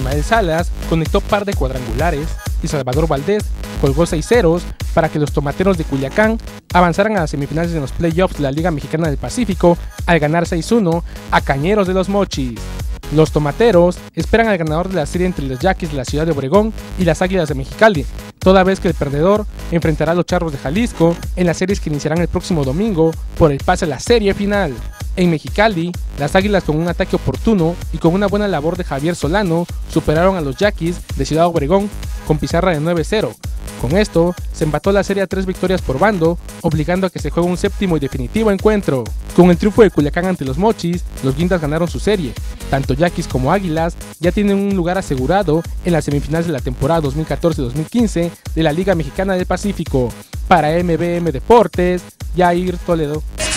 Ismael Salas conectó par de cuadrangulares y Salvador Valdés colgó 6 ceros para que los tomateros de Culiacán avanzaran a las semifinales de los playoffs de la Liga Mexicana del Pacífico al ganar 6-1 a Cañeros de los Mochis. Los tomateros esperan al ganador de la serie entre los Yaquis de la ciudad de Obregón y las Águilas de Mexicali, toda vez que el perdedor enfrentará a los Charros de Jalisco en las series que iniciarán el próximo domingo por el pase a la serie final. En Mexicali, las Águilas, con un ataque oportuno y con una buena labor de Javier Solano, superaron a los Yaquis de Ciudad Obregón con pizarra de 9-0. Con esto, se empató la serie a 3 victorias por bando, obligando a que se juegue un séptimo y definitivo encuentro. Con el triunfo de Culiacán ante los Mochis, los Guindas ganaron su serie. Tanto Yaquis como Águilas ya tienen un lugar asegurado en las semifinales de la temporada 2014-2015 de la Liga Mexicana del Pacífico. Para MBM Deportes, Yair Toledo.